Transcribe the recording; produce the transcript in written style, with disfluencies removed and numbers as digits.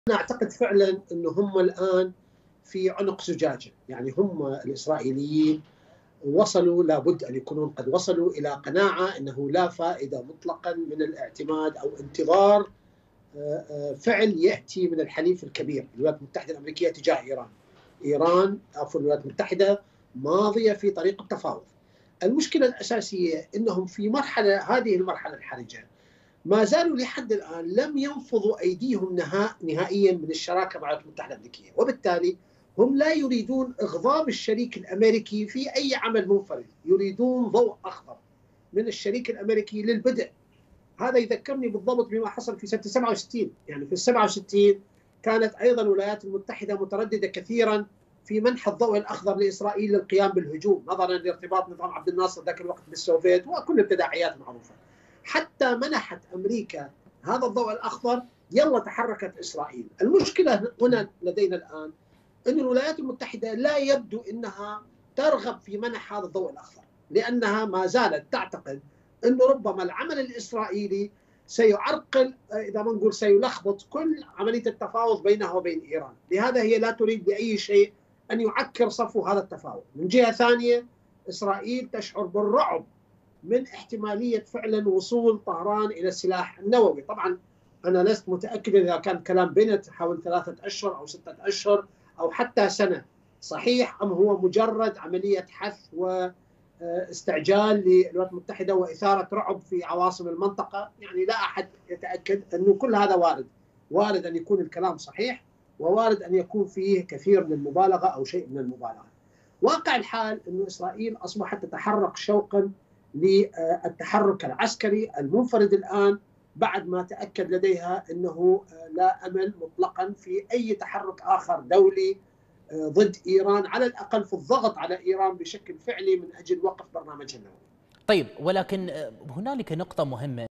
أنا أعتقد فعلا أنه هم الآن في عنق زجاجة. يعني هم الإسرائيليين وصلوا، لابد أن يكونون قد وصلوا إلى قناعة أنه لا فائدة مطلقا من الاعتماد أو انتظار فعل يأتي من الحليف الكبير الولايات المتحدة الأمريكية تجاه إيران. الولايات المتحدة ماضية في طريق التفاوض. المشكلة الأساسية أنهم في هذه المرحلة الحرجة ما زالوا لحد الآن لم ينفضوا أيديهم نهائيا من الشراكة مع الولايات المتحدة الأمريكية، وبالتالي هم لا يريدون إغضاب الشريك الأمريكي في أي عمل منفرد، يريدون ضوء أخضر من الشريك الأمريكي للبدء. هذا يذكرني بالضبط بما حصل في سنة 67. يعني في 67 كانت أيضا الولايات المتحدة مترددة كثيرا في منح الضوء الأخضر لإسرائيل للقيام بالهجوم، نظرا لارتباط نظام عبد الناصر ذاك الوقت بالسوفيت وكل التداعيات المعروفة. حتى منحت أمريكا هذا الضوء الأخضر، يلا تحركت إسرائيل. المشكلة هنا لدينا الآن أن الولايات المتحدة لا يبدو أنها ترغب في منح هذا الضوء الأخضر، لأنها ما زالت تعتقد أنه ربما العمل الإسرائيلي سيعرقل، إذا ما نقول سيلخبط كل عملية التفاوض بينها وبين إيران. لهذا هي لا تريد بأي شيء أن يعكر صفو هذا التفاوض. من جهة ثانية إسرائيل تشعر بالرعب من احتمالية فعلا وصول طهران إلى السلاح النووي. طبعا أنا لست متأكد إذا كان كلام بينت حول 3 أشهر أو 6 أشهر أو حتى سنة صحيح، أم هو مجرد عملية حث واستعجال للولايات المتحدة وإثارة رعب في عواصم المنطقة. يعني لا أحد يتأكد أنه كل هذا وارد. وارد أن يكون الكلام صحيح، ووارد أن يكون فيه كثير من المبالغة أو شيء من المبالغة. واقع الحال أن إسرائيل أصبحت تتحرك شوقا للتحرك العسكري المنفرد الآن، بعد ما تأكد لديها أنه لا أمل مطلقا في أي تحرك آخر دولي ضد إيران، على الأقل في الضغط على إيران بشكل فعلي من أجل وقف برنامجها النووي. طيب، ولكن هنالك نقطة مهمة